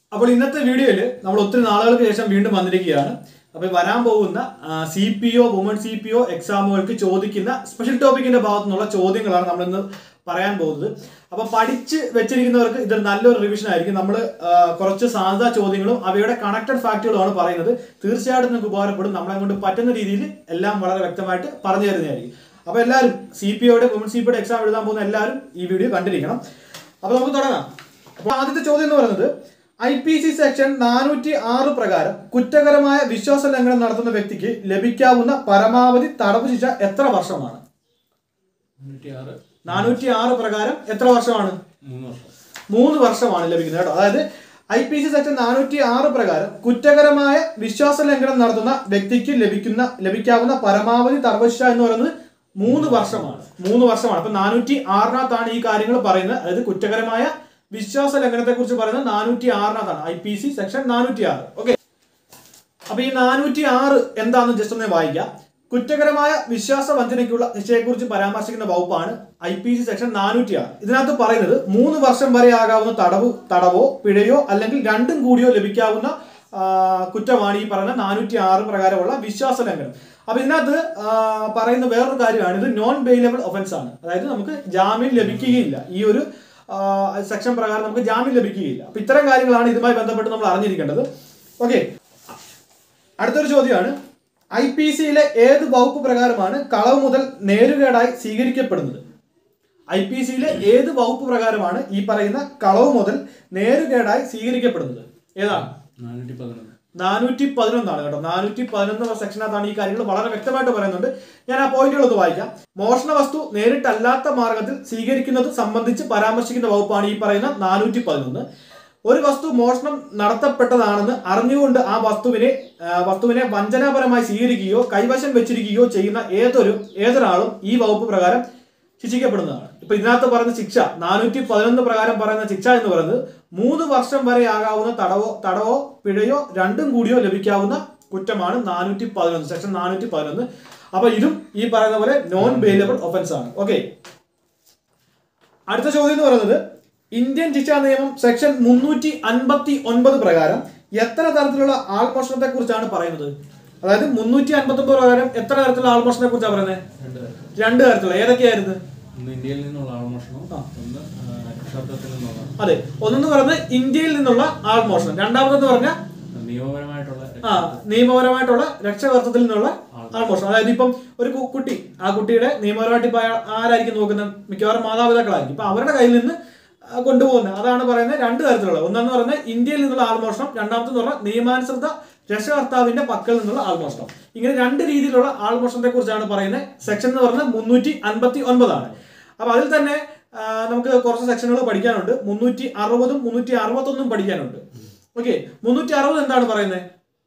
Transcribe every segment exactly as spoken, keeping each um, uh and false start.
അപ്പോൾ ഇന്നത്തെ വീഡിയോയിൽ നമ്മൾ ഒത്തിരി നാളുകൾക്ക് ശേഷം വീണ്ടും വന്നിരിക്കുകയാണ്. അപ്പോൾ വരാൻ പോകുന്ന C P O woman C P O എക്സാമുകൾക്ക് ചോദിക്കുന്ന സ്പെഷ്യൽ ടോപ്പിക്കിന്റെ ഭാഗത്തു നിന്നുള്ള ചോദ്യങ്ങളാണ് നമ്മളിന്ന് പറയാൻ പോകുന്നത്. അപ്പോൾ പഠിച്ച് വെച്ചിരിക്കുന്നവർക്ക് ഇതൊരു നല്ലൊരു റിവിഷൻ ആയിരിക്കും. നമ്മൾ കുറച്ച് സാധ്യതാ ചോദ്യങ്ങളും അവയുടെ കണക്റ്റഡ് ഫാക്റ്റുകളുമാണ് പറയുന്നത്. തീർച്ചയായിട്ടും നിങ്ങൾക്ക് ഉപകാരപ്പെടും. നമ്മളെ കൊണ്ട് പറ്റുന്ന രീതിയിൽ എല്ലാം വളരെ വ്യക്തമായിട്ട് പറഞ്ഞു തരുന്നതായിരിക്കും. അപ്പോൾ എല്ലാവരും സി പി ഒയുടെ വുമൺ സി പി ഒയുടെ എക്സാം എഴുതാൻ പോകുന്ന എല്ലാവരും ഈ വീഡിയോ കണ്ടിരിക്കണം. അപ്പോൾ നമുക്ക് തുടങ്ങാം. അപ്പോൾ ആദ്യത്തെ ചോദ്യം എന്ന് പറയുന്നത്, ഐ പി സി സെക്ഷൻ നാനൂറ്റി ആറ് പ്രകാരം കുറ്റകരമായ വിശ്വാസ ലംഘനം നടത്തുന്ന വ്യക്തിക്ക് ലഭിക്കാവുന്ന പരമാവധി തടവ് ശിക്ഷ എത്ര വർഷമാണ്? നാനൂറ്റി ആറ് പ്രകാരം എത്ര വർഷമാണ്? മൂന്ന് വർഷമാണ് ലഭിക്കുന്നത് കേട്ടോ. അതായത് ഐ പി സി സെക്ഷൻ നാനൂറ്റി ആറ് പ്രകാരം കുറ്റകരമായ വിശ്വാസ ലംഘനം നടത്തുന്ന വ്യക്തിക്ക് ലഭിക്കുന്ന ലഭിക്കാവുന്ന പരമാവധി തടവ് ശിക്ഷ എന്ന് പറയുന്നത് മൂന്ന് വർഷമാണ്. മൂന്ന് വർഷമാണ്. അപ്പൊ നാനൂറ്റി ആറിനകത്താണ് ഈ കാര്യങ്ങൾ പറയുന്നത്. അതായത് കുറ്റകരമായ വിശ്വാസ ലംഘനത്തെ കുറിച്ച് പറയുന്നത് നാനൂറ്റി ആറിനകത്താണ്. ഐ പി സി സെക്ഷൻ നാനൂറ്റി ആറ്. ഓക്കെ, അപ്പൊ ഈ നാനൂറ്റി ആറ് എന്താണെന്ന് ജസ്റ്റ് ഒന്ന് വായിക്കാം. കുറ്റകരമായ വിശ്വാസ വഞ്ചനയ്ക്കുള്ള ശിക്ഷയെക്കുറിച്ച് പരാമർശിക്കുന്ന വകുപ്പാണ് ഐ പി സി സെക്ഷൻ നാനൂറ്റി ആറ്. ഇതിനകത്ത് പറയുന്നത് മൂന്ന് വർഷം വരെ ആകാവുന്ന തടവ് തടവോ പിഴയോ അല്ലെങ്കിൽ രണ്ടും കൂടിയോ ലഭിക്കാവുന്ന കുറ്റമാണ് ഈ പറയുന്ന നാനൂറ്റി ആറ് പ്രകാരമുള്ള വിശ്വാസ ലംഘനം. അപ്പൊ ഇതിനകത്ത് പറയുന്ന വേറൊരു കാര്യമാണ്, ഇത് നോൺ ബെയിലബിൾ ഒഫൻസ് ആണ്. അതായത് നമുക്ക് ജാമ്യം ലഭിക്കുകയില്ല. ഈ ഒരു സെക്ഷൻ പ്രകാരം നമുക്ക് ജാമ്യം ലഭിക്കുകയില്ല. അപ്പൊ ഇത്തരം കാര്യങ്ങളാണ് ഇതുമായി ബന്ധപ്പെട്ട് നമ്മൾ അറിഞ്ഞിരിക്കേണ്ടത്. ഓക്കെ, അടുത്തൊരു ചോദ്യമാണ്, ഐ പി സിയിലെ ഏത് വകുപ്പ് പ്രകാരമാണ് കളവ് മുതൽ നേരുകേടായി സ്വീകരിക്കപ്പെടുന്നത്? ഐ പി സിയിലെ ഏത് വകുപ്പ് പ്രകാരമാണ് ഈ പറയുന്ന കളവ് മുതൽ നേരുകേടായി സ്വീകരിക്കപ്പെടുന്നത്? ഏതാണ്? നാനൂറ്റി പതിനൊന്നാണ് കേട്ടോ. നാനൂറ്റി പതിനൊന്ന് സെക്ഷനകത്താണ് ഈ കാര്യങ്ങൾ വളരെ വ്യക്തമായിട്ട് പറയുന്നുണ്ട്. ഞാൻ ആ പോയിന്റുകളൊന്ന് വായിക്കാം. മോഷണ വസ്തു നേരിട്ടല്ലാത്ത മാർഗത്തിൽ സ്വീകരിക്കുന്നത് സംബന്ധിച്ച് പരാമർശിക്കുന്ന വകുപ്പാണ് ഈ പറയുന്ന നാനൂറ്റി പതിനൊന്ന്. ഒരു വസ്തു മോഷണം നടത്തപ്പെട്ടതാണെന്ന് അറിഞ്ഞുകൊണ്ട് ആ വസ്തുവിനെ വസ്തുവിനെ വഞ്ചനാപരമായി സ്വീകരിക്കുകയോ കൈവശം വെച്ചിരിക്കുകയോ ചെയ്യുന്ന ഏതൊരു ഏതൊരാളും ഈ വകുപ്പ് പ്രകാരം ശിക്ഷിക്കപ്പെടുന്നതാണ്. ഇപ്പൊ ഇതിനകത്ത് പറയുന്ന ശിക്ഷ നാനൂറ്റി പതിനൊന്ന് പ്രകാരം പറയുന്ന ശിക്ഷ എന്ന് പറയുന്നത് മൂന്ന് വർഷം വരെ ആകാവുന്ന തടവോ തടവോ പിഴയോ രണ്ടും കൂടിയോ ലഭിക്കാവുന്ന കുറ്റമാണ് നാനൂറ്റി പതിനൊന്ന് സെക്ഷൻ നാനൂറ്റി പതിനൊന്ന്. അപ്പൊ ഇതും ഈ പറയുന്ന പോലെ നോൺ ബെയിലബിൾ ഒഫൻസ് ആണ്. ഓക്കെ, അടുത്ത ചോദ്യം എന്ന് പറയുന്നത്, ഇന്ത്യൻ ശിക്ഷാ നിയമം സെക്ഷൻ മുന്നൂറ്റി അൻപത്തി ഒൻപത് പ്രകാരം എത്ര തരത്തിലുള്ള ആൾമോഷണത്തെ കുറിച്ചാണ് പറയുന്നത്? അതായത് മുന്നൂറ്റി അൻപത്തി ഒമ്പത് പ്രകാരം എത്ര തരത്തിലുള്ള ആൾമോഷണത്തെ കുറിച്ചാണ് പറയുന്നത്? രണ്ട് തരത്തിലുള്ള. ഏതൊക്കെയായിരുന്നു? ഇന്ത്യയിൽ നിന്നുള്ള ആൾമോഷണം, അതെ, ഒന്നെന്ന് പറയുന്നത് ഇന്ത്യയിൽ നിന്നുള്ള ആൾമോഷണം, രണ്ടാമതെന്ന് പറഞ്ഞാൽ നിയമപരമായിട്ടുള്ള ആ നിയമപരമായിട്ടുള്ള രക്ഷകർത്തത്തിൽ നിന്നുള്ള ആൾമോഷണം. അതായത് ഇപ്പം ഒരു കുട്ടി, ആ കുട്ടിയുടെ നിയമപരമായിട്ട് ഇപ്പൊ ആരായിരിക്കും നോക്കുന്നത്? മിക്കവാറും മാതാപിതാക്കളായിരിക്കും. ഇപ്പൊ അവരുടെ കയ്യിൽ നിന്ന് കൊണ്ടുപോകുന്നത്, അതാണ് പറയുന്നത് രണ്ട് തരത്തിലുള്ള. ഒന്നെന്ന് പറയുന്നത് ഇന്ത്യയിൽ നിന്നുള്ള ആൾമോഷണം, രണ്ടാമത്തെന്ന് പറഞ്ഞാൽ നിയമാനുസൃത രക്ഷകർത്താവിന്റെ പക്കൽ നിന്നുള്ള ആൾമോഷണം. ഇങ്ങനെ രണ്ട് രീതിയിലുള്ള ആൾമോഷണത്തെ കുറിച്ചാണ് പറയുന്നത്. സെക്ഷൻ എന്ന് പറഞ്ഞാൽ മുന്നൂറ്റി അൻപത്തി ഒൻപതാണ്. അപ്പൊ അതിൽ തന്നെ നമുക്ക് കുറച്ച് സെക്ഷനുകൾ പഠിക്കാനുണ്ട്. മുന്നൂറ്റി അറുപതും മുന്നൂറ്റി അറുപത്തൊന്നും പഠിക്കാനുണ്ട്. ഓക്കെ, മുന്നൂറ്റി അറുപത് എന്താണ് പറയുന്നത്?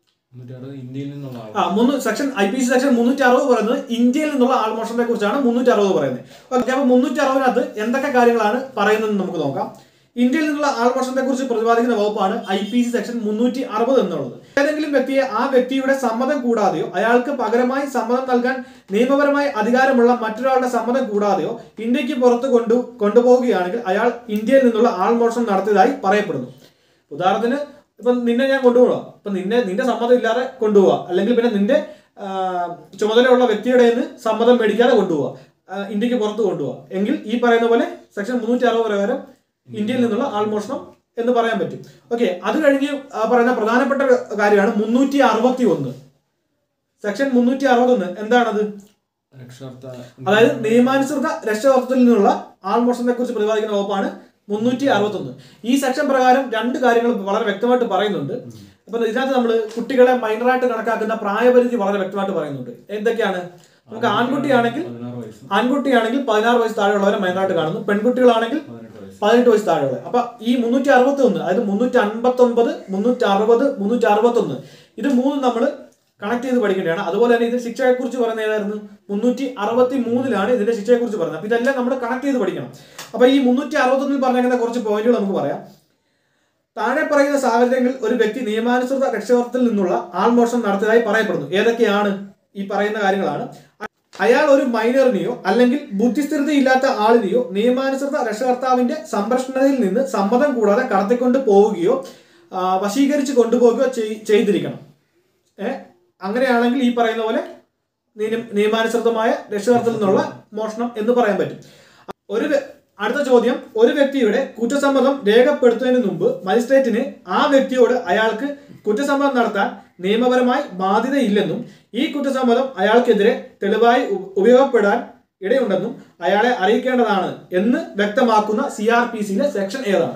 ആ മൂന്ന് section I P C section മുന്നൂറ്റി അറുപത് പറയുന്നത് ഇന്ത്യയിൽ നിന്നുള്ള ആൾമോഷണത്തെ കുറിച്ചാണ് മുന്നൂറ്റി അറുപത് പറയുന്നത്. ഓക്കെ, അപ്പൊ മുന്നൂറ്റി അറുപതിനകത്ത് എന്തൊക്കെ കാര്യങ്ങളാണ് പറയുന്നത് നമുക്ക് നോക്കാം. ഇന്ത്യയിൽ നിന്നുള്ള ആൾമോഷണത്തെ കുറിച്ച് പ്രതിപാദിക്കുന്ന വകുപ്പാണ് ഐ പി സി സെക്ഷൻ മുന്നൂറ്റി അറുപത് എന്നുള്ളത്. ഏതെങ്കിലും വ്യക്തിയെ ആ വ്യക്തിയുടെ സമ്മതം കൂടാതെയോ അയാൾക്ക് പകരമായി സമ്മതം നൽകാൻ നിയമപരമായി അധികാരമുള്ള മറ്റൊരാളുടെ സമ്മതം കൂടാതെയോ ഇന്ത്യക്ക് പുറത്ത് കൊണ്ടു കൊണ്ടുപോവുകയാണെങ്കിൽ അയാൾ ഇന്ത്യയിൽ നിന്നുള്ള ആൾമോഷണം നടത്തിയതായി പറയപ്പെടുന്നു. ഉദാഹരണത്തിന് ഇപ്പൊ നിന്നെ ഞാൻ കൊണ്ടുപോകാം, ഇപ്പൊ നിന്നെ നിന്റെ സമ്മതം ഇല്ലാതെ കൊണ്ടുപോവാ, അല്ലെങ്കിൽ പിന്നെ നിന്റെ ചുമതലയുള്ള വ്യക്തിയുടെ നിന്ന് സമ്മതം മേടിക്കാതെ കൊണ്ടുപോവാ, ഇന്ത്യക്ക് പുറത്ത് കൊണ്ടുപോവാ എങ്കിൽ ഈ പറയുന്ന പോലെ സെക്ഷൻ മുന്നൂറ്റി അറുപത് പ്രകാരം ഇന്ത്യയിൽ നിന്നുള്ള ആൾമോഷണം എന്ന് പറയാൻ പറ്റും. ഓക്കെ, അത് കഴിഞ്ഞ് പറയുന്ന പ്രധാനപ്പെട്ട കാര്യമാണ് മുന്നൂറ്റി അറുപത്തി ഒന്ന് സെക്ഷൻ മുന്നൂറ്റി അറുപത്തൊന്ന്. എന്താണത്? അതായത് നിയമാനുസൃത രക്ഷകർത്തത്തിൽ നിന്നുള്ള ആൾമോഷണത്തെ കുറിച്ച് പ്രതിപാദിക്കുന്ന വകുപ്പാണ് മുന്നൂറ്റി അറുപത്തി ഒന്ന്. ഈ സെക്ഷൻ പ്രകാരം രണ്ട് കാര്യങ്ങൾ വളരെ വ്യക്തമായിട്ട് പറയുന്നുണ്ട്. അപ്പൊ ഇതിനകത്ത് നമ്മൾ കുട്ടികളെ മൈനറായിട്ട് കണക്കാക്കുന്ന പ്രായപരിധി വളരെ വ്യക്തമായിട്ട് പറയുന്നുണ്ട്. എന്തൊക്കെയാണ്? നമുക്ക് ആൺകുട്ടിയാണെങ്കിൽ ആൺകുട്ടിയാണെങ്കിൽ പതിനാറ് വയസ്സ് താഴെയുള്ളവരെ മൈനറായിട്ട് കാണുന്നു, പെൺകുട്ടികളാണെങ്കിൽ പതിനെട്ട് വയസ്സ് താഴെയുള്ള. അപ്പൊ ഈ മുന്നൂറ്റി അറുപത്തി ഒന്ന്, അതായത് മുന്നൂറ്റി അൻപത്തി ഒൻപത് മുന്നൂറ്റി അറുപത് മുന്നൂറ്റി അറുപത്തി ഒന്ന് ഇത് മൂന്നും നമ്മൾ കണക്ട് ചെയ്ത് പഠിക്കേണ്ടതാണ്. അതുപോലെ തന്നെ ഇതിന്റെ ശിക്ഷയെ കുറിച്ച് പറയുന്നത് ഏതായിരുന്നു? മുന്നൂറ്റി അറുപത്തി മൂന്നിലാണ് ഇതിന്റെ ശിക്ഷയെ കുറിച്ച് പറയുന്നത്. അപ്പൊ ഇതെല്ലാം നമ്മൾ കണക്ട് ചെയ്ത് പഠിക്കണം. അപ്പൊ ഈ മുന്നൂറ്റി അറുപത്തി ഒന്നിൽ പറഞ്ഞിരിക്കുന്ന കുറച്ച് പോയിന്റുകൾ നമുക്ക് പറയാം. താഴെ പറയുന്ന സാഹചര്യങ്ങളിൽ ഒരു വ്യക്തി നിയമാനുസൃത രക്ഷകർത്തത്തിൽ നിന്നുള്ള ആൾമോഷണം നടത്തിയതായി പറയപ്പെടുന്നു. ഏതൊക്കെയാണ് ഈ പറയുന്ന കാര്യങ്ങളാണ്? അയാൾ ഒരു മൈനറിനെയോ അല്ലെങ്കിൽ ബുദ്ധിസ്ഥിരതയില്ലാത്ത ആളിനെയോ നിയമാനുസൃത രക്ഷകർത്താവിന്റെ സംരക്ഷണയിൽ നിന്ന് സമ്മതം കൂടാതെ കടത്തിക്കൊണ്ട് പോവുകയോ വശീകരിച്ച് കൊണ്ടുപോകുകയോ ചെയ്തിരിക്കണം. ഏഹ് അങ്ങനെയാണെങ്കിൽ ഈ പറയുന്ന പോലെ നിയമാനുസൃതമായ രക്ഷകർത്തത്തിൽ നിന്നുള്ള മോഷണം എന്ന് പറയാൻ പറ്റും. ഒരു അടുത്ത ചോദ്യം, ഒരു വ്യക്തിയുടെ കുറ്റസമ്മതം രേഖപ്പെടുത്തുന്നതിന് മുമ്പ് മജിസ്ട്രേറ്റിന് ആ വ്യക്തിയോട് അയാൾക്ക് കുറ്റസമ്മതം നടത്താൻ നിയമപരമായി ബാധ്യതയില്ലെന്നും ഈ കുറ്റസമ്മതം അയാൾക്കെതിരെ തെളിവായി ഉപയോഗപ്പെടാൻ ഇടയുണ്ടെന്നും അയാളെ അറിയിക്കേണ്ടതാണ് എന്ന് വ്യക്തമാക്കുന്ന സി ആർ പി സിയിലെ സെക്ഷൻ ഏതാണ്?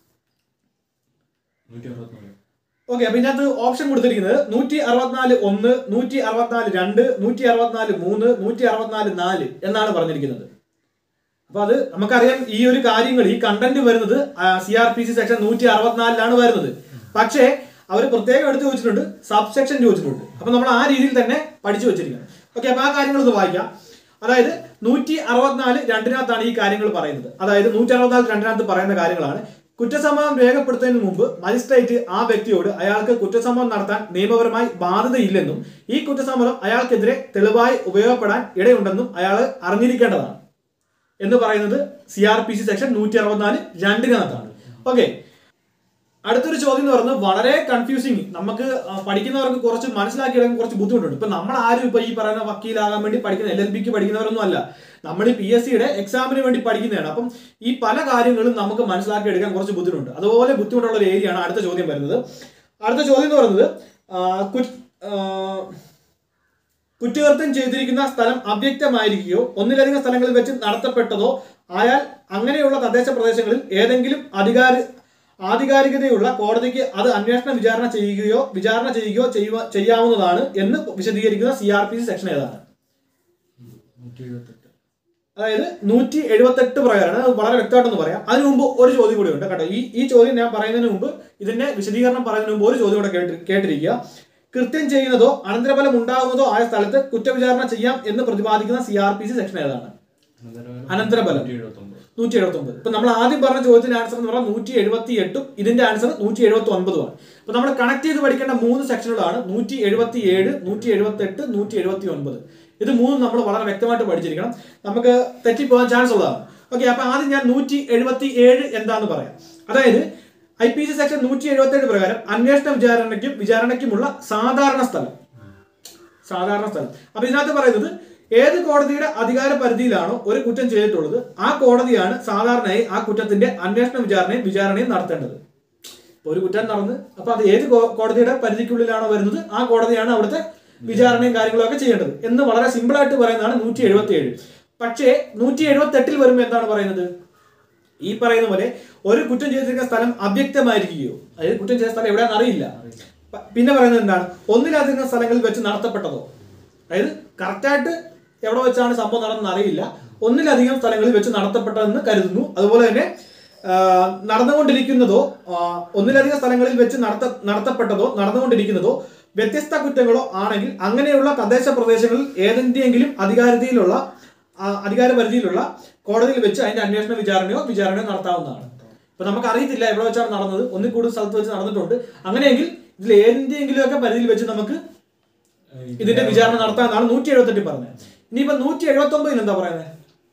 ഓക്കെ, അപ്പൊ ഇതിനകത്ത് ഓപ്ഷൻ കൊടുത്തിരിക്കുന്നത് നൂറ്റി അറുപത്തിനാല് ഒന്ന്, നൂറ്റി അറുപത്തിനാല് രണ്ട്, നൂറ്റി അറുപത്തിനാല് മൂന്ന്, നൂറ്റി അറുപത്തിനാല് നാല് എന്നാണ് പറഞ്ഞിരിക്കുന്നത്. അപ്പൊ അത് നമുക്കറിയാം, ഈ ഒരു കാര്യങ്ങൾ ഈ കണ്ടന്റ് വരുന്നത് C R P C section നൂറ്റി അറുപത്തിനാലിലാണ് വരുന്നത്. പക്ഷേ അവർ പ്രത്യേകം എടുത്ത് ചോദിച്ചിട്ടുണ്ട്, സബ് സെക്ഷൻ ചോദിച്ചിട്ടുണ്ട്. അപ്പൊ നമ്മൾ ആ രീതിയിൽ തന്നെ പഠിച്ചു വെച്ചിരിക്കുന്നത്. ഓക്കെ, അപ്പൊ ആ കാര്യങ്ങൾ ഒന്ന് വായിക്കാം. അതായത് നൂറ്റി അറുപത്തിനാല് രണ്ടിനകത്താണ് ഈ കാര്യങ്ങൾ പറയുന്നത്. അതായത് നൂറ്റി അറുപത്തിനാല് രണ്ടിനകത്ത് പറയുന്ന കാര്യങ്ങളാണ്: കുറ്റസമ്മതം രേഖപ്പെടുത്തുന്നതിന് മുമ്പ് മജിസ്ട്രേറ്റ് ആ വ്യക്തിയോട് അയാൾക്ക് കുറ്റസമ്മതം നടത്താൻ നിയമപരമായി ബാധ്യതയില്ലെന്നും ഈ കുറ്റസമ്മതം അയാൾക്കെതിരെ തെളിവായി ഉപയോഗപ്പെടാൻ ഇടയുണ്ടെന്നും അയാൾ അറിഞ്ഞിരിക്കേണ്ടതാണ് എന്ന് പറയുന്നത് C R P C section നൂറ്റി അറുപത്തിനാല് രണ്ടിനകത്താണ്. ഓക്കെ, അടുത്തൊരു ചോദ്യം എന്ന് പറയുന്നത് വളരെ കൺഫ്യൂസിങ്, നമുക്ക് പഠിക്കുന്നവർക്ക് കുറച്ച് മനസ്സിലാക്കിയെടുക്കാൻ കുറച്ച് ബുദ്ധിമുട്ടുണ്ട്. ഇപ്പൊ നമ്മൾ ആരും ഇപ്പൊ ഈ പറയുന്ന വക്കീലാകാൻ വേണ്ടി പഠിക്കുന്ന എൽ എൽ ബിക്ക് പഠിക്കുന്നവരൊന്നും അല്ല, നമ്മൾ ഈ പി എസ് സിയുടെ എക്സാമിന് വേണ്ടി പഠിക്കുന്നതാണ്. അപ്പം ഈ പല കാര്യങ്ങളും നമുക്ക് മനസ്സിലാക്കിയെടുക്കാൻ കുറച്ച് ബുദ്ധിമുട്ടുണ്ട്. അതുപോലെ ബുദ്ധിമുട്ടുള്ള ഒരു ഏരിയയാണ് അടുത്ത ചോദ്യം വരുന്നത്. അടുത്ത ചോദ്യം എന്ന് പറയുന്നത് കുറ്റകൃത്യം ചെയ്തിരിക്കുന്ന സ്ഥലം അവ്യക്തമായിരിക്കുകയോ ഒന്നിലധികം സ്ഥലങ്ങളിൽ വെച്ച് നടത്തപ്പെട്ടതോ ആയാൽ അങ്ങനെയുള്ള തദ്ദേശ പ്രദേശങ്ങളിൽ ഏതെങ്കിലും അധികാര ആധികാരികതയുള്ള കോടതിക്ക് അത് അന്വേഷണ വിചാരണ ചെയ്യുകയോ വിചാരണ ചെയ്യുകയോ ചെയ്യാവുന്നതാണ് എന്ന് വിശദീകരിക്കുന്ന C R P C section ഏതാണ്? അതായത് നൂറ്റി എഴുപത്തെട്ട് പ്രകാരമാണ്. വളരെ വ്യക്തമായിട്ടൊന്ന് പറയാം. അതിനു മുമ്പ് ഒരു ചോദ്യം കൂടി ഉണ്ട് കേട്ടോ. ഈ ഈ ചോദ്യം ഞാൻ പറയുന്നതിന് മുമ്പ്, ഇതിന്റെ വിശദീകരണം പറയുന്നതിന് മുമ്പ് ഒരു ചോദ്യം കൂടെ കേട്ട് കേട്ടിരിക്കുക. കൃത്യം ചെയ്യുന്നതോ അനന്തരഫലം ഉണ്ടാകുന്നതോ ആയ സ്ഥലത്ത് കുറ്റവിചാരണ ചെയ്യാം എന്ന് പ്രതിപാദിക്കുന്ന C R P C section ഏതാണ്? അനന്തരഫലം നൂറ്റി എഴുപത്തി ഒമ്പത്. ഇപ്പൊ നമ്മൾ ആദ്യം പറഞ്ഞ ചോദ്യത്തിന്റെ ആൻസർ എന്ന് പറഞ്ഞാൽ നൂറ്റി എഴുപത്തി എട്ടും ഇതിന്റെ ആൻസർ നൂറ്റി എഴുപത്തി ഒൻപതുമാണ്. അപ്പൊ നമ്മൾ കണക്ട് ചെയ്ത് പഠിക്കേണ്ട മൂന്ന് സെക്ഷനുകളാണ് നൂറ്റി എഴുപത്തി ഏഴ്, നൂറ്റി എഴുപത്തി എട്ട്, നൂറ്റി എഴുപത്തി ഒൻപത്. ഇത് മൂന്നും നമ്മൾ വളരെ വ്യക്തമായിട്ട് പഠിച്ചിരിക്കണം, നമുക്ക് തെറ്റിപ്പോകാൻ ചാൻസ് ഉള്ളതാണ്. ഓക്കെ, അപ്പൊ ആദ്യം ഞാൻ നൂറ്റി എഴുപത്തി ഏഴ് എന്താന്ന് പറയാം. അതായത് ഐ പി സി സെക്ഷൻ നൂറ്റി എഴുപത്തി ഏഴ് പ്രകാരം അന്വേഷണ വിചാരണയ്ക്കും വിചാരണയ്ക്കുമുള്ള സാധാരണ സ്ഥലം സാധാരണ സ്ഥലം അപ്പൊ ഇതിനകത്ത് പറയുന്നത് ഏത് കോടതിയുടെ അധികാര പരിധിയിലാണോ ഒരു കുറ്റം ചെയ്തിട്ടുള്ളത് ആ കോടതിയാണ് സാധാരണയായി ആ കുറ്റത്തിന്റെ അന്വേഷണ വിചാരണയും വിചാരണയും നടത്തേണ്ടത്. ഒരു കുറ്റം നടന്ന് അപ്പൊ അത് ഏത് കോടതിയുടെ പരിധിക്കുള്ളിലാണോ വരുന്നത് ആ കോടതിയാണ് അവിടുത്തെ വിചാരണയും കാര്യങ്ങളൊക്കെ ചെയ്യേണ്ടത് എന്ന് വളരെ സിമ്പിൾ ആയിട്ട് പറയുന്നതാണ് നൂറ്റി എഴുപത്തി ഏഴ്. പക്ഷേ നൂറ്റി എഴുപത്തി എട്ടിൽ വരുമ്പോൾ എന്താണ് പറയുന്നത്? ഈ പറയുന്ന പോലെ ഒരു കുറ്റം ചെയ്തിരിക്കുന്ന സ്ഥലം അവ്യക്തമായിരിക്കുകയോ, അതായത് കുറ്റം ചെയ്ത സ്ഥലം എവിടെയാണെന്ന് അറിയില്ല. പിന്നെ പറയുന്നത് എന്താണ്? ഒന്നിലധികം സ്ഥലങ്ങളിൽ വെച്ച് നടത്തപ്പെട്ടതോ, അതായത് കറക്റ്റായിട്ട് എവിടെ വെച്ചാണ് സംഭവം നടന്നെന്ന് അറിയില്ല, ഒന്നിലധികം സ്ഥലങ്ങളിൽ വെച്ച് നടത്തപ്പെട്ടതെന്ന് കരുതുന്നു. അതുപോലെ തന്നെ നടന്നുകൊണ്ടിരിക്കുന്നതോ ഒന്നിലധികം സ്ഥലങ്ങളിൽ വെച്ച് നടത്ത നടത്തപ്പെട്ടതോ നടന്നുകൊണ്ടിരിക്കുന്നതോ വ്യത്യസ്ത കുറ്റങ്ങളോ ആണെങ്കിൽ അങ്ങനെയുള്ള തദ്ദേശ പ്രദേശങ്ങളിൽ ഏതെങ്കിലും അധികാരത്തിലുള്ള അധികാര പരിധിയിലുള്ള കോടതിയിൽ വെച്ച് അതിന്റെ അന്വേഷണ വിചാരണയോ വിചാരണയോ നടത്താവുന്നതാണ്. ഇപ്പൊ നമുക്ക് അറിയത്തില്ല എവിടെ വെച്ചാണ് നടന്നത്, ഒന്നിൽ കൂടുതൽ സ്ഥലത്ത് വെച്ച് നടന്നിട്ടുണ്ട്, അങ്ങനെയെങ്കിൽ ഇതിൽ ഏതെങ്കിലും ഒക്കെ പരിധിയിൽ വെച്ച് നമുക്ക് ഇതിന്റെ വിചാരണ നടത്താമെന്നാണ് നൂറ്റി എഴുപത്തി എട്ടിൽ പറഞ്ഞത്. ഇനിയിപ്പോ നൂറ്റി എഴുപത്തി ഒമ്പതിൽ എന്താ പറയുന്നത്?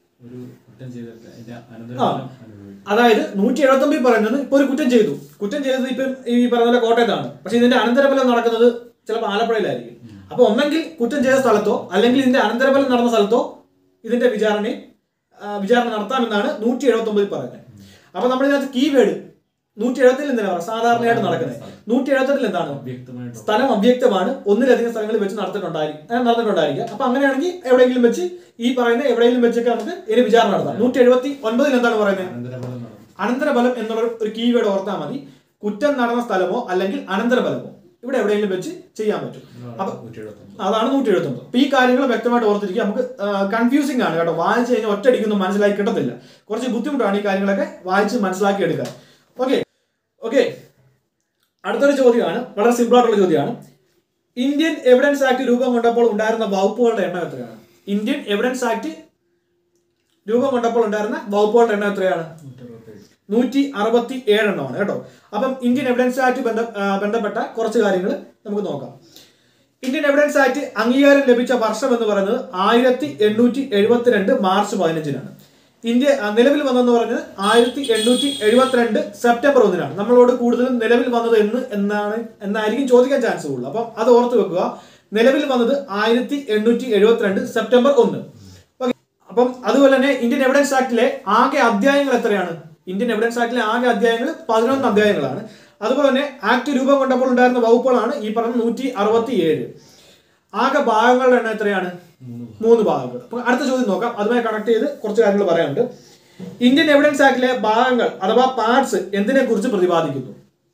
അതായത് നൂറ്റി എഴുപത്തി ഒമ്പതിൽ പറയുന്നത് ഇപ്പൊ ഒരു കുറ്റം ചെയ്തു, കുറ്റം ചെയ്തത് ഇപ്പൊ ഈ പറയുന്ന കോട്ടയത്താണ്, പക്ഷെ ഇതിന്റെ അനന്തരഫലം നടക്കുന്നത് ചിലപ്പോൾ ആലപ്പുഴയിലായിരിക്കും. അപ്പൊ ഒന്നെങ്കിൽ കുറ്റം ചെയ്ത സ്ഥലത്തോ അല്ലെങ്കിൽ ഇതിന്റെ അനന്തരഫലം നടന്ന സ്ഥലത്തോ ഇതിന്റെ വിചാരണയും വിചാരണ നടത്താമെന്നാണ് നൂറ്റി എഴുപത്തി ഒമ്പതിൽ പറയുന്നത്. അപ്പൊ നമ്മൾ ഇതിനകത്ത് കീവേഡ് നൂറ്റി എഴുപത്തിൽ എന്തിനാ പറയുക സാധാരണയായിട്ട് നടക്കുന്നത്? നൂറ്റി എഴുപത്തെട്ടിൽ എന്താണ്? സ്ഥലം അവ്യക്തമാണ്, ഒന്നിലധികം സ്ഥലങ്ങളിൽ വെച്ച് നടത്തിയിട്ടുണ്ടായിരിക്കും നടന്നിട്ടുണ്ടായിരിക്കുക. അപ്പൊ അങ്ങനെയാണെങ്കിൽ എവിടെയെങ്കിലും വെച്ച് ഈ പറയുന്ന എവിടെയെങ്കിലും വെച്ചൊക്കെ നമുക്ക് ഇതിന് വിചാരണ നടത്താം. നൂറ്റി എഴുപത്തി ഒൻപതിൽ എന്താണ് പറയുന്നത്? അനന്തരഫലം എന്നുള്ള ഒരു കീവേഡ് ഓർത്താൽ മതി. കുറ്റം നടന്ന സ്ഥലമോ അല്ലെങ്കിൽ അനന്തരഫലമോ ഇവിടെ എവിടെയെങ്കിലും വെച്ച് ചെയ്യാൻ പറ്റും. അപ്പൊ അതാണ് നൂറ്റി എഴുപത്തി ഒമ്പത്. അപ്പൊ ഈ കാര്യങ്ങൾ വ്യക്തമായിട്ട് ഓർത്തിരിക്കുക. നമുക്ക് കൺഫ്യൂസിംഗ് ആണ് കേട്ടോ, വായിച്ചു കഴിഞ്ഞാൽ ഒറ്റയടിക്കൊന്നും മനസ്സിലാക്കി കിട്ടത്തില്ല, കുറച്ച് ബുദ്ധിമുട്ടാണ് ഈ കാര്യങ്ങളൊക്കെ വായിച്ച് മനസ്സിലാക്കി എടുക്കാൻ. ഓക്കെ ഓക്കെ അടുത്തൊരു ചോദ്യമാണ്, വളരെ സിമ്പിൾ ആയിട്ടുള്ള ചോദ്യമാണ്. ഇന്ത്യൻ എവിഡൻസ് ആക്ട് രൂപം കൊണ്ടപ്പോൾ ഉണ്ടായിരുന്ന വകുപ്പുകളുടെ എണ്ണം എത്രയാണ്? ഇന്ത്യൻ എവിഡൻസ് ആക്ട് രൂപം കൊണ്ടപ്പോൾ ഉണ്ടായിരുന്ന വകുപ്പുകളുടെ എണ്ണം എത്രയാണ്? നൂറ്റി അറുപത്തി ഏഴെണ്ണമാണ് കേട്ടോ. അപ്പം ഇന്ത്യൻ എവിഡൻസ് ആക്ട് ബന്ധ ബന്ധപ്പെട്ട കുറച്ച് കാര്യങ്ങൾ നമുക്ക് നോക്കാം. ഇന്ത്യൻ എവിഡൻസ് ആക്ട് അംഗീകാരം ലഭിച്ച വർഷം എന്ന് പറയുന്നത് ആയിരത്തി എണ്ണൂറ്റി എഴുപത്തിരണ്ട് മാർച്ച് പതിനഞ്ചിനാണ്. ഇന്ത്യ നിലവിൽ വന്നെന്ന് പറഞ്ഞത് ആയിരത്തി എണ്ണൂറ്റി എഴുപത്തിരണ്ട് സെപ്റ്റംബർ ഒന്നിനാണ്. നമ്മളോട് കൂടുതലും നിലവിൽ വന്നത് എന്ന് എന്നാണ് എന്നായിരിക്കും ചോദിക്കാൻ ചാൻസ് ഉള്ളൂ. അപ്പം അത് ഓർത്ത് വെക്കുക. നിലവിൽ വന്നത് ആയിരത്തി എണ്ണൂറ്റി എഴുപത്തിരണ്ട് സെപ്റ്റംബർ ഒന്ന്. അപ്പം അതുപോലെ തന്നെ ഇന്ത്യൻ എവിഡൻസ് ആക്ടിലെ ആകെ അധ്യായങ്ങൾ എത്രയാണ്? ഇന്ത്യൻ എവിഡൻസ് ആക്ടിലെ ആകെ അധ്യായങ്ങൾ പതിനൊന്ന് അധ്യായങ്ങളാണ്. അതുപോലെ തന്നെ ആക്ട് രൂപം കൊണ്ടപ്പോൾ ഉണ്ടായിരുന്ന വകുപ്പുകളാണ് ഈ പറഞ്ഞ നൂറ്റി അറുപത്തി ഏഴ്. ആകെ ഭാഗങ്ങളുടെ എണ്ണം എത്രയാണ്? മൂന്ന് ഭാഗങ്ങൾ. അപ്പൊ അടുത്ത ചോദ്യം നോക്കാം. അതുമായി കണക്ട് ചെയ്ത് കുറച്ച് കാര്യങ്ങൾ പറയാനുണ്ട്. ഇന്ത്യൻ എവിഡൻസ് ആക്ടിലെ ഭാഗങ്ങൾ അഥവാ പാർട്സ് എന്തിനെ കുറിച്ച് പ്രതിപാദിക്കുന്നു?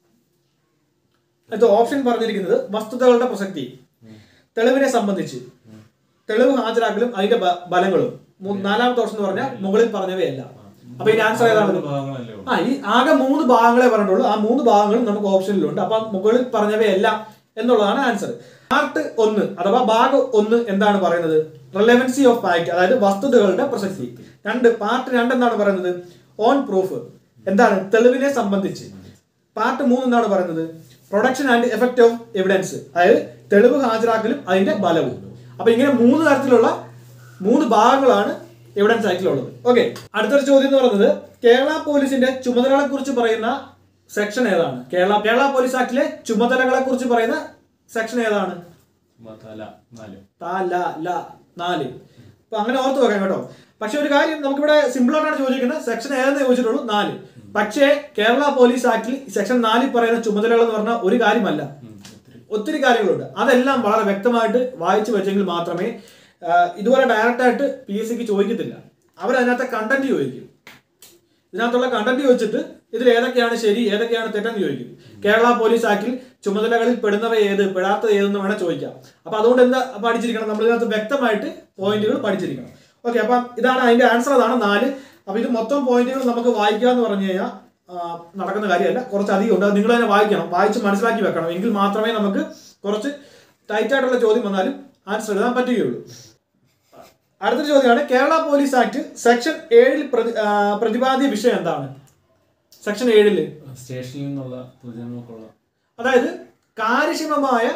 അത് ഓപ്ഷൻ പറഞ്ഞിരിക്കുന്നത് വസ്തുതകളുടെ പ്രസക്തി, തെളിവിനെ സംബന്ധിച്ച്, തെളിവ് ഹാജരാക്കലും അതിന്റെ ഫലങ്ങളും. നാലാമത്തെ ഓപ്ഷൻ എന്ന് പറഞ്ഞാൽ മുകളിൽ പറഞ്ഞവയല്ല. അപ്പൊ ഈ ആൻസർ ഏതാണ്? ആ ഈ ആകെ മൂന്ന് ഭാഗങ്ങളെ പറഞ്ഞിട്ടുള്ളൂ. ആ മൂന്ന് ഭാഗങ്ങളും നമുക്ക് ഓപ്ഷനിലുണ്ട്. അപ്പൊ മുകളിൽ പറഞ്ഞവയല്ല എന്നുള്ളതാണ് ആൻസർ. പാർട്ട് ഒന്ന് അഥവാ ഭാഗം ഒന്ന് എന്താണ് പറയുന്നത്? റെലവൻസി ഓഫ് ഫാക്ട്, അതായത് വസ്തുതകളുടെ പ്രസക്തി. രണ്ട് പാർട്ട് രണ്ട് എന്താണ് പറയുന്നത്? ഓൺ പ്രൂഫ്, എന്താണ്? തെളിവിനെ സംബന്ധിച്ച്. പാർട്ട് മൂന്ന് എന്താണ് പറയുന്നത്? Production and effect of evidence, അതായത് തെളിവ് ഹാജരാക്കലും അതിന്റെ ഫലവും. അപ്പൊ ഇങ്ങനെ മൂന്ന് തരത്തിലുള്ള മൂന്ന് ഭാഗങ്ങളാണ് എവിഡൻസ് ആക്ടിലുള്ളത്. ഓക്കെ, അടുത്തൊരു ചോദ്യം എന്ന് പറയുന്നത് കേരള പോലീസിന്റെ ചുമതലകളെ കുറിച്ച് പറയുന്ന സെക്ഷൻ ഏതാണ്? കേരള കേരള പോലീസ് ആക്ടിലെ ചുമതലകളെ കുറിച്ച് പറയുന്ന സെക്ഷൻ ഏതാണ്? നാല്. അപ്പൊ അങ്ങനെ ഓർത്ത് വെക്കാം കേട്ടോ. പക്ഷെ ഒരു കാര്യം നമുക്കിവിടെ സിമ്പിൾ ആയിട്ടാണ് ചോദിക്കുന്നത്, സെക്ഷൻ ഏതെന്ന് ചോദിച്ചിട്ടുള്ളൂ, നാല്. പക്ഷേ കേരള പോലീസ് ആക്ടിൽ സെക്ഷൻ നാലിൽ പറയുന്ന ചുമതലകൾ എന്ന് പറഞ്ഞാൽ ഒരു കാര്യമല്ല, ഒത്തിരി കാര്യങ്ങളുണ്ട്. അതെല്ലാം വളരെ വ്യക്തമായിട്ട് വായിച്ചു വെച്ചെങ്കിൽ മാത്രമേ ഇതുപോലെ ഡയറക്റ്റ് ആയിട്ട് പി എസ് സിക്ക് ചോദിക്കത്തില്ല. അവരതിനകത്തെ കണ്ടന്റ് ചോദിക്കും. ഇതിനകത്തുള്ള കണ്ടന്റ് ചോദിച്ചിട്ട് ഇതിൽ ഏതൊക്കെയാണ് ശരി ഏതൊക്കെയാണ് തെറ്റെന്ന് ചോദിക്കും. കേരള പോലീസ് ആക്ടിൽ ചുമതലകളിൽ പെടുന്നവ ഏത് പെടാത്തത് ഏതെന്ന് വേണം ചോദിക്കാം. അപ്പൊ അതുകൊണ്ട് എന്താ പഠിച്ചിരിക്കണം? നമ്മൾ ഇതിനകത്ത് വ്യക്തമായിട്ട് പോയിന്റുകൾ പഠിച്ചിരിക്കണം. ഓക്കെ, അപ്പം ഇതാണ് അതിന്റെ ആൻസർ, അതാണ് നാല്. അപ്പൊ ഇത് മൊത്തം പോയിന്റുകൾ നമുക്ക് വായിക്കുക എന്ന് പറഞ്ഞു കഴിഞ്ഞാൽ നടക്കുന്ന കാര്യമല്ല, കുറച്ച് അധികം ഉണ്ട്. നിങ്ങൾ തന്നെ വായിക്കണം, വായിച്ച് മനസ്സിലാക്കി വെക്കണം. എങ്കിൽ മാത്രമേ നമുക്ക് കുറച്ച് ടൈറ്റ് ആയിട്ടുള്ള ചോദ്യം വന്നാലും ആൻസർ എഴുതാൻ പറ്റുകയുള്ളൂ. അടുത്തൊരു ചോദ്യമാണ് കേരള പോലീസ് ആക്ട് സെക്ഷൻ ഏഴിൽ പ്രതിപാദ്യ വിഷയം എന്താണ്? സെക്ഷൻ ഏഴില് സ്റ്റേഷനിൽ നിന്നുള്ള പൊതുജനങ്ങൾക്കുള്ള, അതായത് കാര്യക്ഷമമായ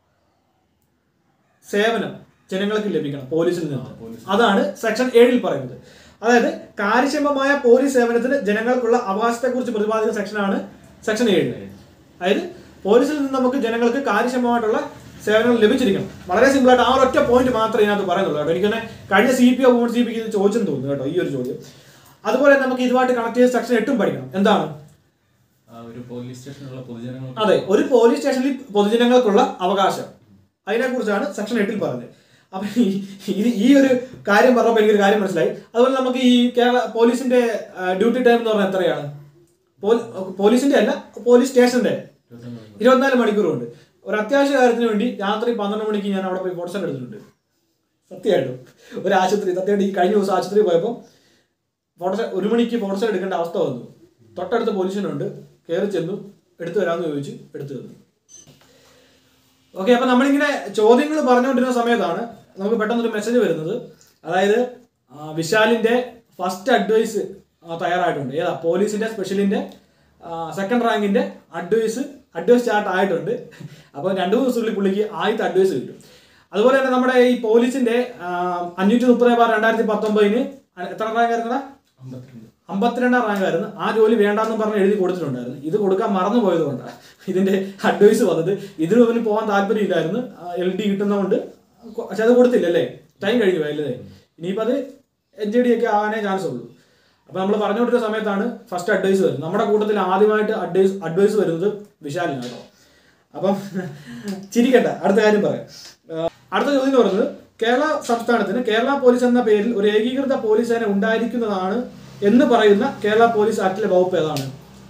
സേവനം ജനങ്ങൾക്ക് ലഭിക്കണം പോലീസിൽ നിന്ന്, അതാണ് സെക്ഷൻ ഏഴിൽ പറയുന്നത്. അതായത് കാര്യക്ഷമമായ പോലീസ് സേവനത്തിന് ജനങ്ങൾക്കുള്ള അവകാശത്തെ കുറിച്ച് പ്രതിപാദിക്കുന്ന സെക്ഷനാണ് സെക്ഷൻ ഏഴ്. അതായത് പോലീസിൽ നിന്ന് നമുക്ക് ജനങ്ങൾക്ക് കാര്യക്ഷമമായിട്ടുള്ള സേവനങ്ങൾ ലഭിച്ചിരിക്കണം. വളരെ സിമ്പിൾ ആയിട്ട് ആ ഒരൊറ്റ പോയിന്റ് മാത്രമേ ഇതിനകത്ത് പറയുന്നുള്ളൂ കേട്ടോ. എനിക്ക് തന്നെ കഴിഞ്ഞ സി പി ഒ മൂന്ന് സി പിക്ക് ഇത് ചോദിച്ചെന്ന് തോന്നുന്നു കേട്ടോ ഈ ഒരു ചോദ്യം. അതുപോലെ നമുക്ക് ഇതുമായിട്ട് കണക്ട് ചെയ്ത് സെക്ഷൻ എട്ടും പഠിക്കണം. എന്താണ്? ഒരു പോലീസ് സ്റ്റേഷനിലുള്ള പൊതുജനങ്ങൾ, അതെ, ഒരു പോലീസ് സ്റ്റേഷനിൽ പൊതുജനങ്ങൾക്കുള്ള അവകാശം, അതിനെ കുറിച്ചാണ് സെക്ഷൻ എട്ടിൽ പറഞ്ഞത്. അപ്പൊ ഈ ഈ ഒരു കാര്യം പറഞ്ഞപ്പോൾ എനിക്കൊരു കാര്യം മനസ്സിലായി. അതുപോലെ നമുക്ക് ഈ കേരള പോലീസിന്റെ ഡ്യൂട്ടി ടൈം എന്ന് പറഞ്ഞാൽ എത്രയാണ്? പോലീസിന്റെ അല്ല, പോലീസ് സ്റ്റേഷന്റെ ഇരുപത്തിനാല് മണിക്കൂറുണ്ട്. ഒരു അത്യാവശ്യ കാര്യത്തിന് വേണ്ടി രാത്രി പന്ത്രണ്ട് മണിക്ക് ഞാൻ അവിടെ പോയി ഫോട്ടോസ്റ്റാറ്റ് എടുത്തിട്ടുണ്ട്. സത്യമായിട്ടും ഒരു ആശുപത്രി, സത്യമായിട്ട് ഈ കഴിഞ്ഞ ദിവസം ആശുപത്രി പോയപ്പോൾ ഫോട്ടോസ്റ്റാറ്റ് ഒരു മണിക്ക് ഫോട്ടോസ്റ്റാറ്റ് എടുക്കേണ്ട അവസ്ഥ വന്നു. തൊട്ടടുത്ത് പോലീസിനുണ്ട്, കയറി ചെന്നു, എടുത്തു തരാമെന്ന് ചോദിച്ചു, എടുത്തു തന്നു. ഓക്കെ, അപ്പം നമ്മളിങ്ങനെ ചോദ്യങ്ങൾ പറഞ്ഞുകൊണ്ടിരുന്ന സമയത്താണ് നമുക്ക് പെട്ടെന്നൊരു മെസ്സേജ് വരുന്നത്. അതായത് വിശാലിൻ്റെ ഫസ്റ്റ് അഡ്വൈസ് തയ്യാറായിട്ടുണ്ട്. ഏതാ? പോലീസിൻ്റെ സ്പെഷ്യലിൻ്റെ സെക്കൻഡ് റാങ്കിൻ്റെ അഡ്വൈസ് അഡ്വൈസ് ചാർട്ട് ആയിട്ടുണ്ട്. അപ്പോൾ രണ്ട് മൂന്ന് ദിവസത്തിനുള്ളിൽ പുള്ളിക്ക് ആദ്യത്തെ അഡ്വൈസ് കിട്ടും. അതുപോലെ തന്നെ നമ്മുടെ ഈ പോലീസിൻ്റെ അഞ്ഞൂറ്റി മുപ്പത് ബാർ രണ്ടായിരത്തി പത്തൊമ്പതിന് എത്ര റാങ്ക് ആയിരുന്നടാ? അമ്പത്തിരണ്ടാം റാങ്ക് ആയിരുന്നു. ആ ജോലി വേണ്ടാന്ന് പറഞ്ഞ് എഴുതി കൊടുത്തിട്ടുണ്ടായിരുന്നു. ഇത് കൊടുക്കാൻ മറന്നു പോയത് കൊണ്ടാണ് ഇതിന്റെ അഡ്വൈസ് വന്നത്. ഇതിന് മുന്നിൽ പോകാൻ താല്പര്യമില്ലായിരുന്നു, എൽ ഡി കിട്ടുന്നതുകൊണ്ട്. പക്ഷെ അത് കൊടുത്തില്ല അല്ലേ, ടൈം കഴിഞ്ഞു പോയല്ലേ. ഇനിയിപ്പോൾ അത് എൻ ജെ ഡി ഒക്കെ ആവാനേ ചാൻസ് ഉള്ളൂ. അപ്പൊ നമ്മൾ പറഞ്ഞുകൊണ്ടിരുന്ന സമയത്താണ് ഫസ്റ്റ് അഡ്വൈസ് വരുന്നത്. നമ്മുടെ കൂട്ടത്തിൽ ആദ്യമായിട്ട് അഡ്വൈസ് അഡ്വൈസ് വരുന്നത് വിശാലിനാണ് കേട്ടോ. അപ്പം ചിരിക്കണ്ട, അടുത്ത കാര്യം പറയാം. അടുത്ത ചോദ്യം എന്ന് പറയുന്നത് കേരള സംസ്ഥാനത്തിന് കേരള പോലീസ് എന്ന പേരിൽ ഒരു ഏകീകൃത പോലീസ് സേന ഉണ്ടായിരിക്കുന്നതാണ് എന്ന് പറയുന്ന കേരള പോലീസ് ആക്ടിലെ വകുപ്പ് ഏതാണ്?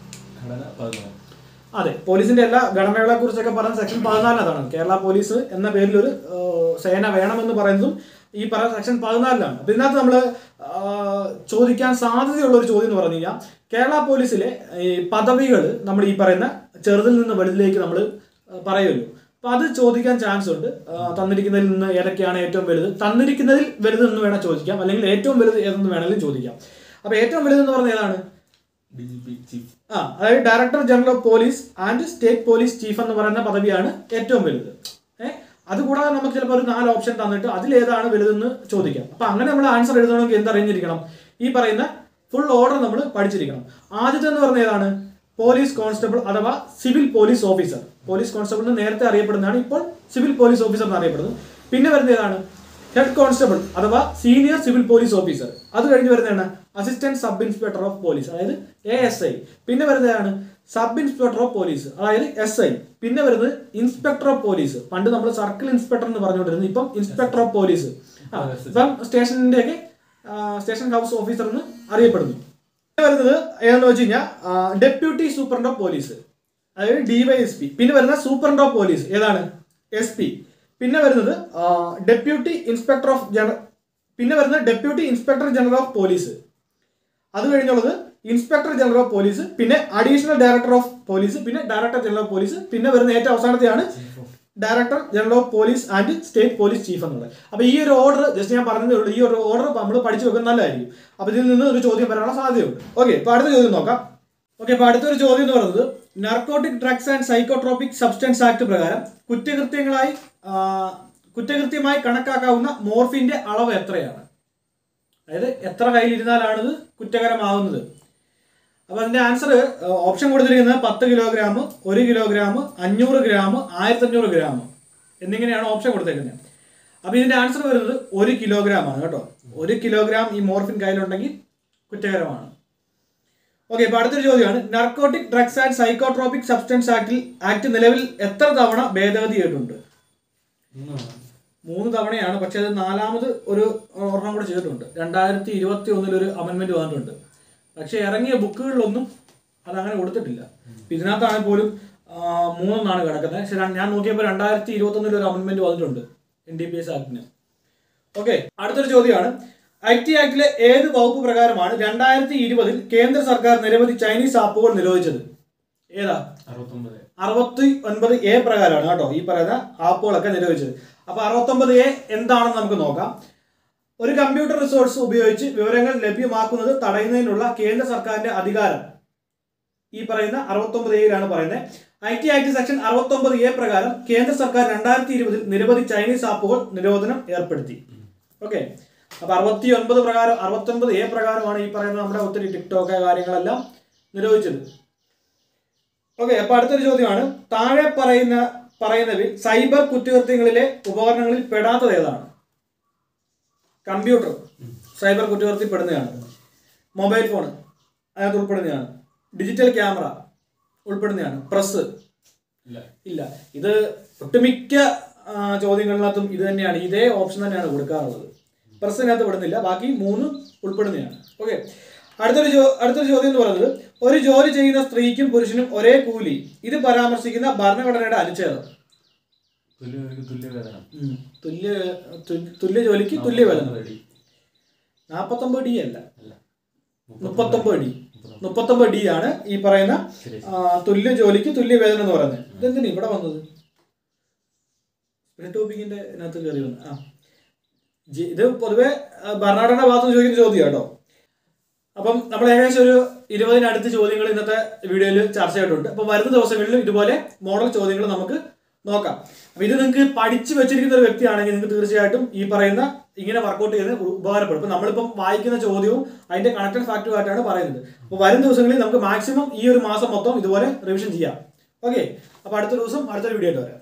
അതെ, പോലീസിന്റെ എല്ലാ ഘടനകളെ കുറിച്ചൊക്കെ പറഞ്ഞ സെക്ഷൻ പതിനാലിനതാണ്. കേരള പോലീസ് എന്ന പേരിൽ ഒരു സേന വേണമെന്ന് പറയുന്നതും ഈ പറയുന്ന സെക്ഷൻ പതിനാലിലാണ്. അപ്പൊ ഇതിനകത്ത് നമ്മൾ ചോദിക്കാൻ സാധ്യതയുള്ള ഒരു ചോദ്യം എന്ന് പറഞ്ഞു കഴിഞ്ഞാൽ കേരള പോലീസിലെ ഈ പദവികൾ നമ്മൾ ഈ പറയുന്ന ചെറുതിൽ നിന്ന് വലുതിലേക്ക് നമ്മൾ പറയുമല്ലോ. അപ്പൊ അത് ചോദിക്കാൻ ചാൻസ് ഉണ്ട്. തന്നിരിക്കുന്നതിൽ നിന്ന് ഏതൊക്കെയാണ് ഏറ്റവും വലുത്, തന്നിരിക്കുന്നതിൽ വലുത് എന്ന് വേണം ചോദിക്കാം, അല്ലെങ്കിൽ ഏറ്റവും വലുത് ഏതെന്ന് വേണമെങ്കിലും ചോദിക്കാം. അപ്പൊ ഏറ്റവും വലുത് എന്ന് പറഞ്ഞ ഏതാണ്? ആ, അതായത് director general of police and state police chief എന്ന് പറയുന്ന പദവിയാണ് ഏറ്റവും വലുത്. ഏഹ് അതുകൂടാതെ നമുക്ക് ചിലപ്പോൾ ഒരു നാല് ഓപ്ഷൻ തന്നിട്ട് അതിലേതാണ് വലുതെന്ന് ചോദിക്കാം. അപ്പൊ അങ്ങനെ നമ്മൾ ആൻസർ എഴുതണമെങ്കിൽ എന്തറിഞ്ഞിരിക്കണം? ഈ പറയുന്ന ഫുൾ ഓർഡർ നമ്മൾ പഠിച്ചിരിക്കണം. ആദ്യത്തെ എന്ന് പറഞ്ഞ ഏതാണ്? പോലീസ് കോൺസ്റ്റബിൾ അഥവാ civil police officer. Police constable എന്ന് നേരത്തെ അറിയപ്പെടുന്നതാണ്, ഇപ്പോൾ സിവിൽ പോലീസ് ഓഫീസർ എന്ന് അറിയപ്പെടുന്നു. പിന്നെ വരുന്ന ഏതാണ്? ഹെഡ് കോൺസ്റ്റബിൾ അഥവാ സീനിയർ സിവിൽ പോലീസ് ഓഫീസർ. അത് കഴിഞ്ഞ് വരുന്നതാണ് assistant sub inspector of police, അതായത് എ എസ് ഐ. പിന്നെ വരുന്നതാണ് സബ് ഇൻസ്പെക്ടർ ഓഫ് പോലീസ്, അതായത് എസ് ഐ. പിന്നെ വരുന്നത് ഇൻസ്പെക്ടർ ഓഫ് പോലീസ്. പണ്ട് നമ്മൾ സർക്കിൾ ഇൻസ്പെക്ടർ എന്ന് പറഞ്ഞുകൊണ്ടിരുന്നു, ഇപ്പം ഇൻസ്പെക്ടർ ഓഫ് പോലീസ്. ആ ഇപ്പം സ്റ്റേഷനിന്റെ ഒക്കെ സ്റ്റേഷൻ ഹൗസ് ഓഫീസർ എന്ന് അറിയപ്പെടുന്നു. പിന്നെ വരുന്നത് ഏതാണെന്ന് വെച്ച് കഴിഞ്ഞാൽ ഡെപ്യൂട്ടി സൂപ്രണ്ട് ഓഫ് പോലീസ്, അതായത് ഡി വൈ എസ് പി. പിന്നെ വരുന്ന സൂപ്രണ്ട് ഓഫ് പോലീസ് ഏതാണ്? S P. പിന്നെ വരുന്നത് ഡെപ്യൂട്ടി ഇൻസ്പെക്ടർ ഓഫ് ജനറൽ പിന്നെ വരുന്നത് deputy inspector general of police. അത് കഴിഞ്ഞുള്ളത് ഇൻസ്പെക്ടർ ജനറൽ ഓഫ് പോലീസ്, പിന്നെ അഡീഷണൽ ഡയറക്ടർ ഓഫ് പോലീസ്, പിന്നെ ഡയറക്ടർ ജനറൽ ഓഫ് പോലീസ്. പിന്നെ വരുന്ന ഏറ്റവും അവസാനത്തെയാണ് director general of police and state police chief എന്നുള്ളത്. അപ്പോൾ ഈ ഒരു ഓർഡർ ജസ്റ്റ് ഞാൻ പറഞ്ഞതേ ഉള്ളൂ. ഈ ഒരു ഓർഡർ നമ്മൾ പഠിച്ചു വെക്കുന്നത് നല്ലതായിരിക്കും. അപ്പോൾ ഇതിൽ നിന്ന് ഒരു ചോദ്യം വരാനുള്ള സാധ്യതയുണ്ട്. ഓക്കെ, ഇപ്പോൾ അടുത്ത ചോദ്യം നോക്കാം. ഓക്കെ, അപ്പോൾ അടുത്തൊരു ചോദ്യം എന്ന് പറയുന്നത് narcotic drugs and psychotropic substance act പ്രകാരം കുറ്റകൃത്യങ്ങളായി കുറ്റകൃത്യമായി കണക്കാക്കാവുന്ന മോർഫിന്റെ അളവ് എത്രയാണ്? അതായത് എത്ര കയ്യിലിരുന്നാലാണിത് കുറ്റകരമാവുന്നത്? അപ്പോൾ അതിന്റെ ആൻസർ ഓപ്ഷൻ കൊടുത്തിരിക്കുന്നത് പത്ത് കിലോഗ്രാം, ഒരു കിലോഗ്രാം, അഞ്ഞൂറ് ഗ്രാം, ആയിരത്തി അഞ്ഞൂറ് ഗ്രാം എന്നിങ്ങനെയാണ് ഓപ്ഷൻ കൊടുത്തേക്കുന്നത്. അപ്പോൾ ഇതിന്റെ ആൻസർ വരുന്നത് ഒരു കിലോഗ്രാം ആണ് കേട്ടോ. ഒരു കിലോഗ്രാം ഈ മോർഫിൻ കയ്യിലുണ്ടെങ്കിൽ കുറ്റകരമാണ്. ഓക്കെ, ഇപ്പോൾ അടുത്തൊരു ചോദ്യമാണ് narcotic drugs and psychotropic substance ആക്ടിൽ ആക്ട് നിലവിൽ എത്ര തവണ ഭേദഗതി ചെയ്തിട്ടുണ്ട്? മൂന്ന് തവണയാണ്. പക്ഷെ അത് നാലാമത് ഒരു ഒരെണ്ണം കൂടെ ചെയ്തിട്ടുണ്ട്. രണ്ടായിരത്തി ഇരുപത്തി ഒന്നിൽ ഒരു അമെൻമെന്റ് വന്നിട്ടുണ്ട്. പക്ഷെ ഇറങ്ങിയ ബുക്കുകളിലൊന്നും അതങ്ങനെ കൊടുത്തിട്ടില്ല. ഇതിനകത്താണെങ്കിൽ പോലും മൂന്നെണ്ണാണ് കിടക്കുന്നത്. പക്ഷെ ഞാൻ നോക്കിയപ്പോൾ രണ്ടായിരത്തി ഇരുപത്തി ഒന്നിൽ ഒരു അമെൻമെന്റ് വന്നിട്ടുണ്ട് N D P S ആക്ടിന്. Okay, അടുത്തൊരു ചോദ്യമാണ് ഐ ടി ആക്ടിലെ ഏത് വകുപ്പ് പ്രകാരമാണ് രണ്ടായിരത്തി ഇരുപതിൽ കേന്ദ്ര സർക്കാർ നിരവധി ചൈനീസ് ആപ്പുകൾ നിരോധിച്ചത്? ഏതാ? അറുപത്തി ഒൻപത് എ പ്രകാരമാണ് കേട്ടോ ഈ പറയുന്ന ആപ്പുകളൊക്കെ നിരോധിച്ചത്. അപ്പൊ അറുപത്തൊമ്പത് എ എന്താണെന്ന് നമുക്ക് നോക്കാം. ഒരു കമ്പ്യൂട്ടർ റിസോഴ്സ് ഉപയോഗിച്ച് വിവരങ്ങൾ ലഭ്യമാക്കുന്നത് തടയുന്നതിനുള്ള കേന്ദ്ര സർക്കാരിന്റെ അധികാരം ഈ പറയുന്ന അറുപത്തൊമ്പത് എയിലാണ് പറയുന്നത്. ഐ ടി ആക്ട് സെക്ഷൻ അറുപത്തൊമ്പത് എ പ്രകാരം കേന്ദ്ര സർക്കാർ രണ്ടായിരത്തി ഇരുപതിൽ നിരവധി ചൈനീസ് ആപ്പുകൾ നിരോധനം ഏർപ്പെടുത്തി. ഓക്കെ, അപ്പൊ അറുപത്തി ഒൻപത് പ്രകാരം അറുപത്തൊൻപത് എ പ്രകാരമാണ് ഈ പറയുന്ന നമ്മുടെ ഒത്തിരി ടിക്ടോക്ക് കാര്യങ്ങളെല്ലാം നിരോധിച്ചത്. ഓക്കെ, അപ്പൊ അടുത്തൊരു ചോദ്യമാണ് താഴെ പറയുന്ന പറയുന്നതിൽ സൈബർ കുറ്റകൃത്യങ്ങളിലെ ഉപകരണങ്ങളിൽ പെടാത്തത് ഏതാണ്? കമ്പ്യൂട്ടർ സൈബർ കുറ്റകൃത്യത്തിൽ പെടുന്നതാണ്. മൊബൈൽ ഫോൺ അതിനകത്ത് ഉൾപ്പെടുന്നതാണ്. ഡിജിറ്റൽ ക്യാമറ ഉൾപ്പെടുന്നതാണ്. പ്രസ് ഇല്ല. ഇത് ഒട്ടുമിക്ക ചോദ്യങ്ങളിനകത്തും ഇത് തന്നെയാണ്, ഇതേ ഓപ്ഷൻ തന്നെയാണ് കൊടുക്കാറുള്ളത്. പ്രസ്സിനകത്ത് പെടുന്നില്ല, ബാക്കി മൂന്ന് ഉൾപ്പെടുന്നതാണ്. ഓക്കെ, അടുത്തൊരു ചോ അടുത്തൊരു ചോദ്യം എന്ന് പറയുന്നത് ഒരു ജോലി ചെയ്യുന്ന സ്ത്രീക്കും പുരുഷനും ഒരേ കൂലി, ഇത് പരാമർശിക്കുന്ന ഭരണഘടനയുടെ അനുച്ഛേദം? തുല്യ തുല്യ ജോലിക്ക് തുല്യ വേതനം. നാപ്പത്തൊമ്പത് ഡി അല്ല, മുപ്പത്തൊമ്പത് ഡി മുപ്പത്തൊമ്പത് ഡി ആണ് ഈ പറയുന്ന തുല്യ ജോലിക്ക് തുല്യ വേതനം എന്ന് പറയുന്നത്. ഇതെന്തിനാ ഇവിടെ വന്നത്? ടോപ്പിക്കിന്റെ അതിനകത്ത് കയറി വന്നു. ആ ഇത് പൊതുവെ ഭരണഘടന ഭാഗത്ത് ചോദിക്കുന്ന ചോദ്യം കേട്ടോ. അപ്പം നമ്മൾ ഏകദേശം ഒരു ഇരുപതിനടുത്ത് ചോദ്യങ്ങൾ ഇന്നത്തെ വീഡിയോയിൽ ചർച്ച ചെയ്തിട്ടുണ്ട്. അപ്പോൾ വരുന്ന ദിവസങ്ങളിലും ഇതുപോലെ മോഡൽ ചോദ്യങ്ങൾ നമുക്ക് നോക്കാം. അപ്പോൾ ഇത് നിങ്ങൾക്ക് പഠിച്ചു വെച്ചിരിക്കുന്ന ഒരു വ്യക്തിയാണെങ്കിൽ നിങ്ങൾക്ക് തീർച്ചയായിട്ടും ഈ പറയുന്ന ഇങ്ങനെ വർക്കൗട്ട് ചെയ്ത് ഉപകാരപ്പെടും. ഇപ്പോൾ നമ്മളിപ്പം വായിക്കുന്ന ചോദ്യവും അതിന്റെ കണക്റ്റഡ് ഫാക്റ്റുമായിട്ടാണ് പറയുന്നത്. അപ്പോൾ വരും ദിവസങ്ങളിൽ നമുക്ക് മാക്സിമം ഈ ഒരു മാസം മൊത്തം ഇതുപോലെ റിവിഷൻ ചെയ്യാം. ഓക്കെ, അപ്പോൾ അടുത്ത ദിവസം അടുത്തൊരു വീഡിയോ ആയിട്ട് വരാം.